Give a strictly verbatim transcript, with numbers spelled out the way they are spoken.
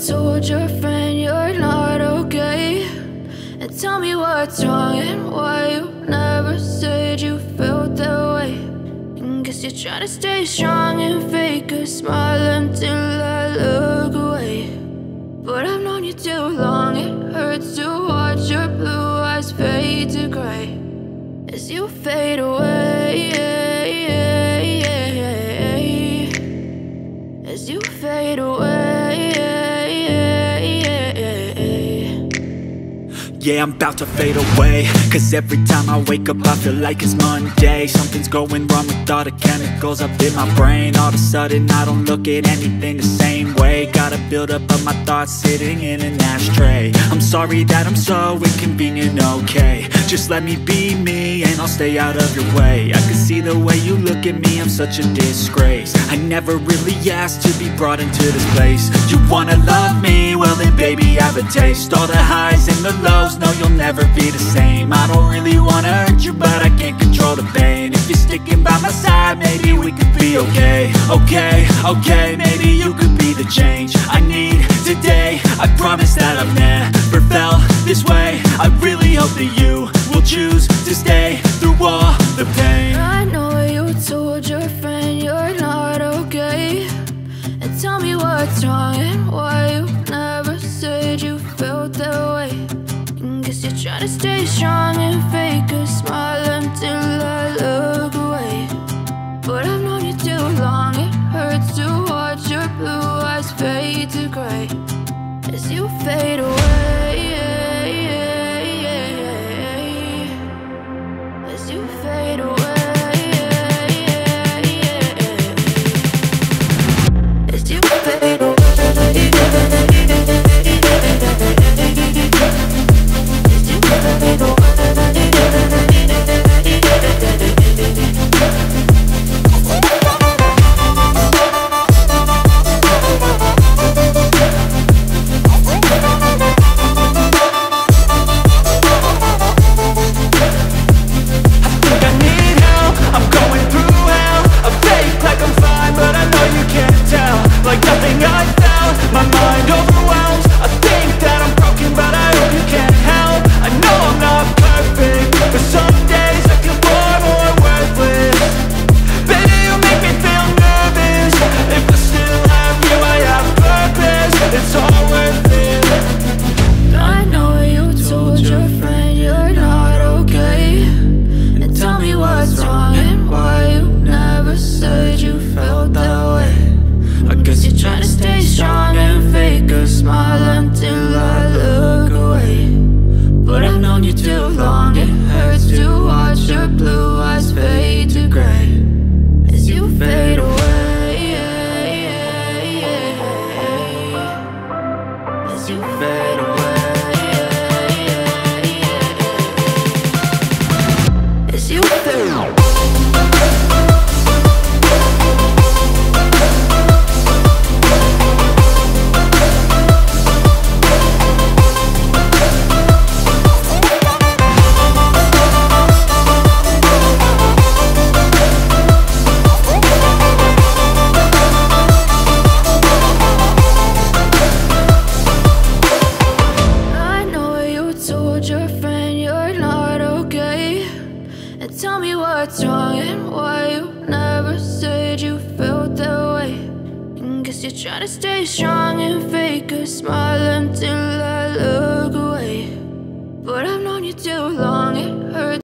told your friend you're not okay, and tell me what's wrong and why you never said you felt that way. And guess you're trying to stay strong and fake a smile until I look away. But I've known you too long, it hurts to watch your blue eyes fade to gray as you fade away, as you fade away. Yeah, I'm about to fade away, cause every time I wake up I feel like it's Monday. Something's going wrong with all the chemicals up in my brain. All of a sudden I don't look at anything the same way. Gotta build up of my thoughts sitting in an ashtray. I'm sorry that I'm so inconvenient, okay. Just let me be me and I'll stay out of your way. I can see the way you look at me, I'm such a disgrace. I never really asked to be brought into this place. You wanna love me? Well then baby, have a taste. All the highs and the lows, no, you'll never be the same. I don't really wanna hurt you, but I can't control the pain. If you're sticking by my side, maybe we could be okay. Okay, okay, maybe you could be the change I need today. I promise that I've never felt this way. I really hope that you will choose to stay through all the pain. I know you told your friend you're not okay, and tell me what's wrong and why you never said you felt that way. Guess you're trying to stay strong and fake a smile until I look away. But I've known you too long, it hurts to watch your blue eyes fade to gray as you fade away, as you fade away, as you fade away. Tell me what's wrong and why you never said you felt that way. And guess you're trying to stay strong and fake a smile until I look away. But I've known you too long, it hurts.